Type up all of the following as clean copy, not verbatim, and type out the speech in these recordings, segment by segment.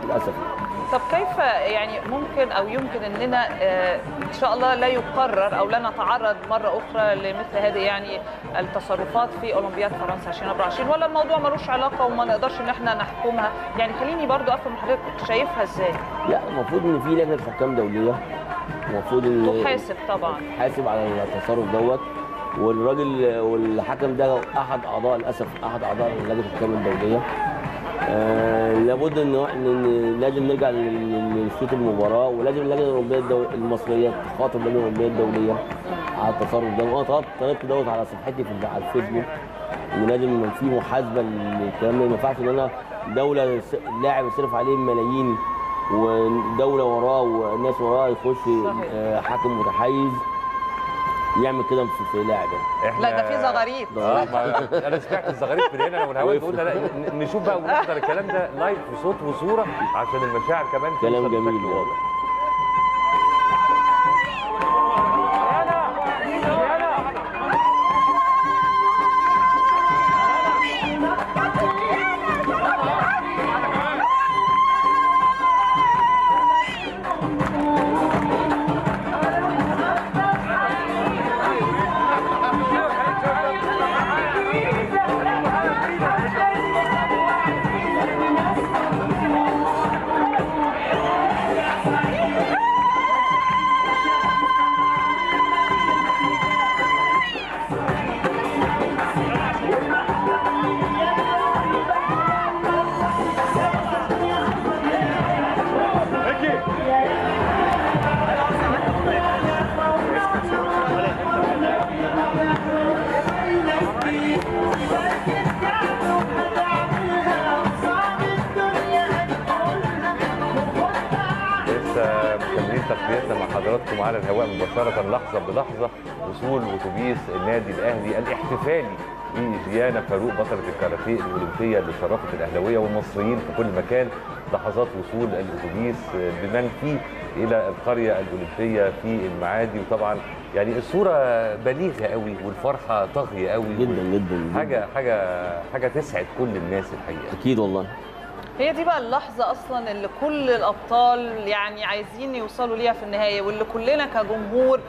للاسف. طب كيف يعني ممكن او يمكن اننا ان شاء الله لا يقرر او لا نتعرض مره اخرى لمثل هذه يعني التصرفات في اولمبياد فرنسا 2024، ولا الموضوع ملوش علاقه وما نقدرش ان احنا نحكمها؟ يعني خليني برضو افهم حضرتك شايفها ازاي؟ لا، المفروض ان في لجنه حكام دوليه، المفروض ان تحاسب طبعا، تحاسب على التصرف دوت. والحكم ده احد اعضاء للاسف احد اعضاء لجنه الحكام الدوليه. لابد ان لازم نرجع لشروط المباراه، ولازم اللجنه الاولمبيه المصريه تخاطب اللجنه الاولمبيه الدوليه على التصرف ده. وانا طلبت دوت على صفحتي على الفيسبوك، ان لازم في محاسبه للكلام ده. ما ينفعش ان انا دوله لاعب يصرف عليه ملايين ودوله وراه والناس وراه يخش حاكم متحيز يعمل كده في لاعب. لا ده في زغاريد. انا سمعت الزغاريد من هنا، انا والهواء قلنا لا نشوف بقى ونحضر الكلام ده لايف بصوت وصوره عشان المشاعر كمان كلام جميل واضح. تغطيتنا مع حضراتكم على الهواء مباشرة لحظة بلحظة وصول أتوبيس النادي الأهلي الاحتفالي بجيانا فاروق بطلة الكاراتيه الأولمبية اللي شرفت الأهلاوية والمصريين في كل مكان. لحظات وصول الأتوبيس بمن فيه إلى القرية الأولمبية في المعادي، وطبعا يعني الصورة بليغة قوي والفرحة طاغية قوي جدا جدا. حاجة تسعد كل الناس الحقيقة. أكيد والله. هي دي بقى اللحظة أصلا اللي كل الأبطال يعني عايزين يوصلوا ليها في النهاية، واللي كلنا كجمهور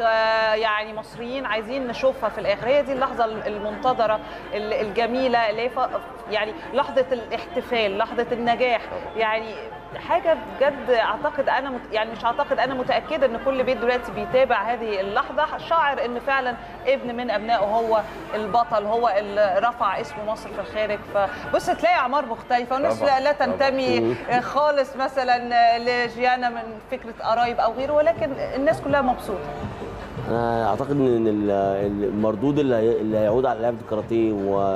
يعني مصريين عايزين نشوفها في الآخر. هي دي اللحظة المنتظرة الجميلة اللي هي يعني لحظة الاحتفال، لحظة النجاح. يعني حاجة بجد أعتقد أنا يعني مش أعتقد، أنا متأكدة إن كل بيت دلوقتي بيتابع هذه اللحظة شاعر إن فعلا ابن من أبنائه هو البطل، هو اللي رفع اسم مصر في الخارج. فبص تلاقي أعمار مختلفة والناس لا تنتمي خالص مثلا لجيانا من فكرة قرايب أو غيره، ولكن الناس كلها مبسوطة. أنا أعتقد إن المردود اللي هيعود على لعبة الكاراتيه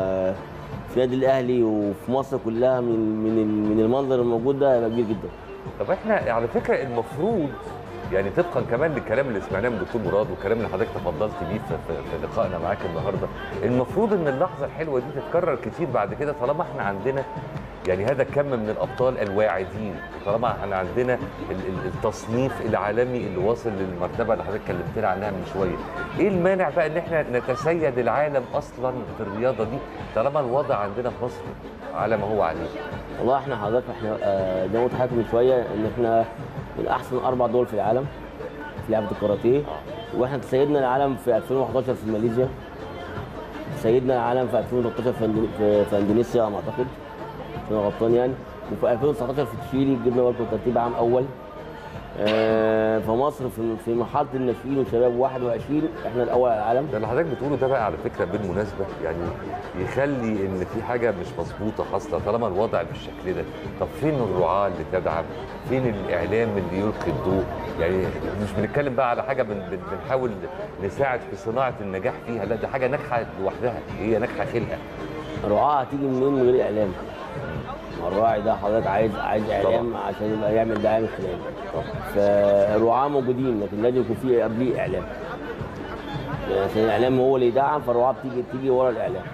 في النادي الاهلي وفي مصر كلها من المنظر الموجود ده هيبقى كبير جدا. طب احنا على فكره المفروض يعني طبقا كمان للكلام اللي سمعناه من الدكتور مراد والكلام اللي حضرتك تفضلت بيه في لقائنا معاك النهارده، المفروض ان اللحظه الحلوه دي تتكرر كتير بعد كده، طالما احنا عندنا يعني هذا الكم من الابطال الواعدين، طالما احنا عندنا التصنيف العالمي اللي واصل للمرتبه اللي حضرتك كلمتنا عنها من شويه. ايه المانع بقى ان احنا نتسيد العالم اصلا في الرياضه دي طالما الوضع عندنا في مصر على ما هو عليه؟ والله احنا حضرتك زي ما قلت لحضرتك من شويه ان احنا من احسن 4 دول في العالم في لعبه الكاراتيه، واحنا تسيدنا العالم في 2011 في ماليزيا، تسيدنا العالم في 2013 في اندونيسيا على ما اعتقد، انا غلطان يعني، وفي 2019 في تشيلي جبنا برضه ترتيب عام اول. في مصر في مرحله الناشئين والشباب 21 احنا الاول على العالم. ده اللي حضرتك بتقوله ده بقى على فكره بالمناسبه يعني يخلي ان في حاجه مش مظبوطه حاصله طالما الوضع بالشكل ده. طب فين الرعاه اللي تدعم؟ فين الاعلام اللي يلقي الضوء؟ يعني مش بنتكلم بقى على حاجه بنحاول نساعد في صناعه النجاح فيها، لا ده حاجه ناجحه لوحدها، هي ناجحه خلقه. الرعاه هتيجي منين من غير اعلام؟ الراعي ده حضرتك عايز اعلام طبعا عشان يبقى يعمل دعايه من خلاله. فالرعاه موجودين لكن لازم يكون في قبليه اعلام. يعني عشان الاعلام هو اللي يدعم، فالرعاه بتيجي ورا الاعلام.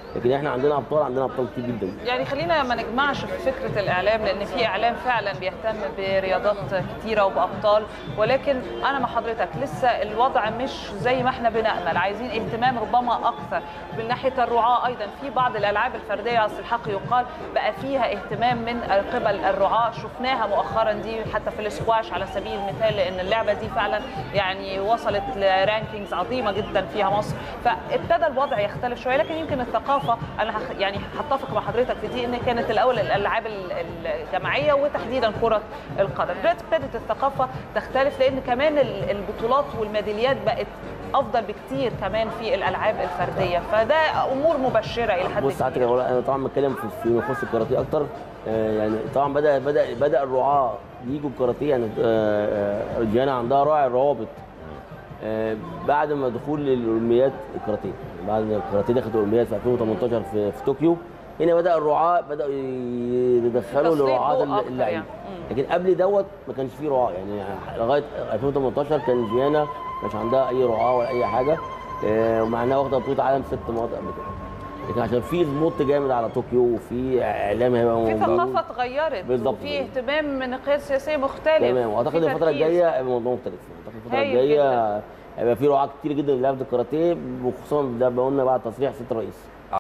لكن احنا عندنا ابطال كتير جدا. يعني خلينا ما نجمعش في فكره الاعلام، لان في اعلام فعلا بيهتم برياضات كتيره وبابطال، ولكن انا مع حضرتك لسه الوضع مش زي ما احنا بنامل، عايزين اهتمام ربما اكثر من ناحيه الرعاه. ايضا في بعض الالعاب الفرديه على الحق يقال بقى فيها اهتمام من قبل الرعاه، شفناها مؤخرا دي حتى في الاسكواش على سبيل المثال، لان اللعبه دي فعلا يعني وصلت لرانكينجز عظيمه جدا فيها مصر، فابتدى الوضع يختلف شويه. لكن يمكن الثقافه انا يعني هتفق مع حضرتك في دي، ان كانت الاول الالعاب الجماعيه وتحديدا كره القدم، دلوقتي ابتدت الثقافه تختلف، لان كمان البطولات والميداليات بقت افضل بكتير كمان في الالعاب الفرديه، فده امور مبشره الى حد بص حضرتك، انا طبعا بتكلم في نفوس الكاراتيه اكتر. يعني طبعا بدا الرعاه يجوا الكاراتيه. يعني جانا عندها راعي الروابط بعد ما دخول الاولمبياد الكاراتيه، بعد ما الكاراتيه دخلت الاولمبياد في 2018 في طوكيو، هنا بدا الرعاه بداوا يدخلوا لرعاه اللعيبه يعني. لكن قبل دوت ما كانش فيه رعاه، يعني لغايه 2018 كان جيانا ما كانش عندها اي رعاه ولا اي حاجه، ومع انها واخده بطوله عالم 6 مناطق قبل كده. لكن عشان في سبوت جامد على طوكيو وفي اعلام هيبقى موجود، في ثقافه اتغيرت وفي اهتمام من القيادة السياسيه مختلف. تمام، واعتقد الفتره الجايه هيبقى الموضوع مختلف. اعتقد الفتره الجايه هيبقى في رعاه كتير جدا للعبة الكاراتيه، وخصوصا ده قلنا بعد تصريح سياده الرئيس.